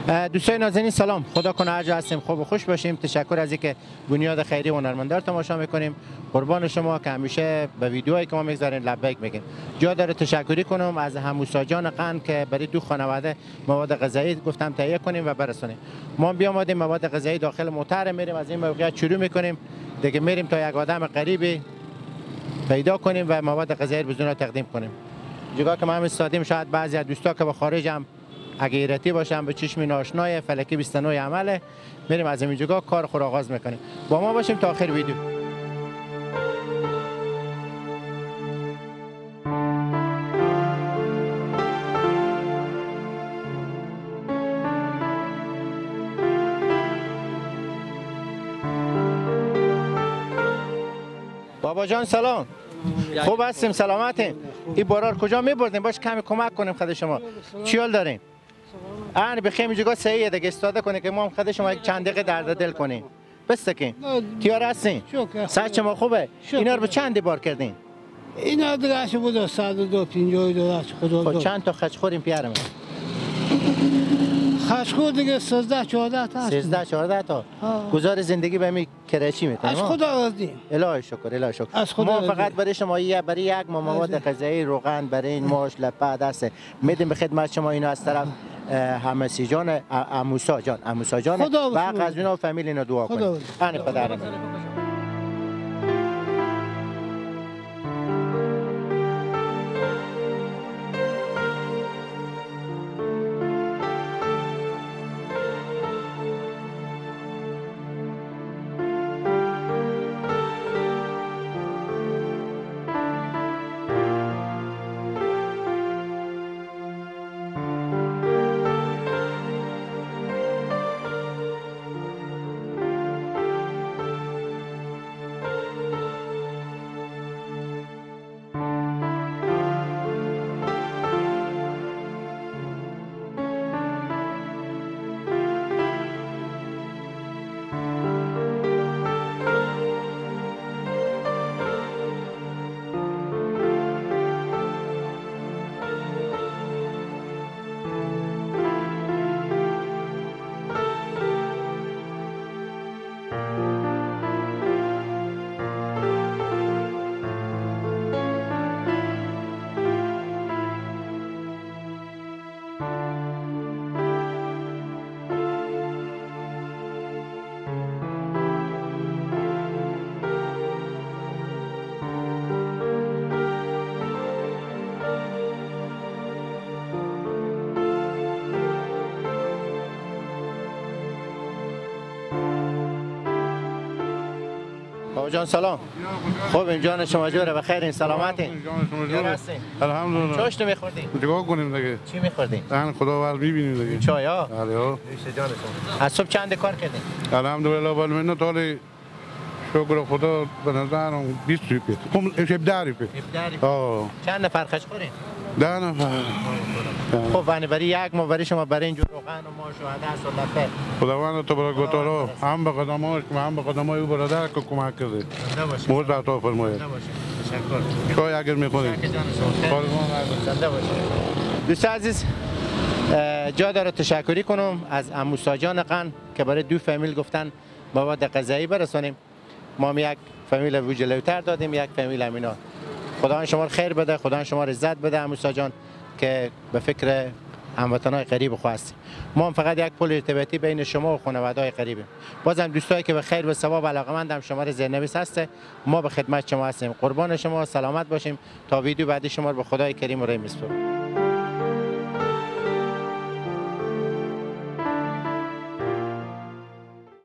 دوستان نازنین سلام، خدا کنه هر جا هستیم خوب و خوش باشیم. تشکر از اینکه بنیاد خیری هنرمندان تماشا میکنیم. قربان شما که همیشه به ویدیوهایی که ما میگذارین لبیک میگیم. جا داره تشکری کنم از هموساجان قند که برای دو خانواده مواد غذایی گفتم تهیه کنیم و برسونیم. ما بیامدیم مواد غذایی داخل موتر میریم، از این موقعیت شروع میکنیم دیگه، میریم تا یک آدم غریبی پیدا کنیم و مواد غذایی رو بدون تقدیم کنیم. جگاه که ما هم استادیم، شاید بعضی از دوستا که به خارج هم اگه ایرتی باشن به چشم ناشنای فلکی 29 عمله، میریم از این جگاه کار خود آغاز میکنیم. با ما باشیم تا آخر ویدیو. بابا جان سلام، خوب هستیم؟ سلامتیم؟ این بارار کجا میبردیم؟ باش کمی کمک کنیم خود شما. چی حال دارین؟ آن بخیم جگاه صحیحه دیگه، استفاده کنه که ما هم خود شما یک چند دقیقه درد دل کنیم. بستکین تیار هستین؟ صحت شما خوبه؟ اینا رو به چند بار کردین؟ اینا دیگه چه بود 152 خدا. خب چند تا خشخوریم پیرم؟ خشخور دیگه 13 14 تا. 13 14 تا. گزار زندگی به می کراچی میتونیم. از خدا راضی. الهی شکر، الهی شکر. ما فقط برای شما برای یک مواد غذایی روغن برای این ماش لپه دست میدیم به خدمت شما. اینو از طرف همسی جان اموسا جان و قزوین و فامیل اینو دعا کنید. خدا پدرم. بابا جان سلام، خوب جان شما جوره بخیرین؟ سلامتین؟ الحمدلله. چاشتو میخوردین؟ چیکار کنیم دیگه؟ چی میخوردین؟ دهن خداوند میبینیم دیگه. چای ها؟ بله ها. نوش جانتون. از صبح چند کار کردین؟ الحمدلله والمنت حالی شکر خدا به نظرم 20 روپیه. خب 17 روپیه. 17 روپیه. چند نفر خشخورین؟ 10 نفر. خب برای یک ما برای شما برای اینجور روغن و ماش و عدس و لپه. خداوند تو برای گتارا هم به قدماش هم به قدمای او برادر که کمک کرده. مورد عطا فرماید. تشکر. چای اگر میخورید. زنده باشید. دوست عزیز، جا داره تشکری کنم از اموساجان قند که برای دو فامیل گفتن مواد غذایی برسونیم. ما یک فامیل وجلوتر دادیم، یک فامیل امینا. خدا شما رو خیر بده، خدا شما رو عزت بده اموسا جان که به فکر هموطنای غریب خو هستیم. ما هم فقط یک پل ارتباطی بین شما و خانواده‌های غریبیم. بازم دوستایی که به خیر و ثواب علاقه‌مندم شماره زیرنویس هسته، ما به خدمت شما هستیم. قربان شما، سلامت باشیم تا ویدیو بعدی شما رو به خدای کریم و رحیم میسپارم.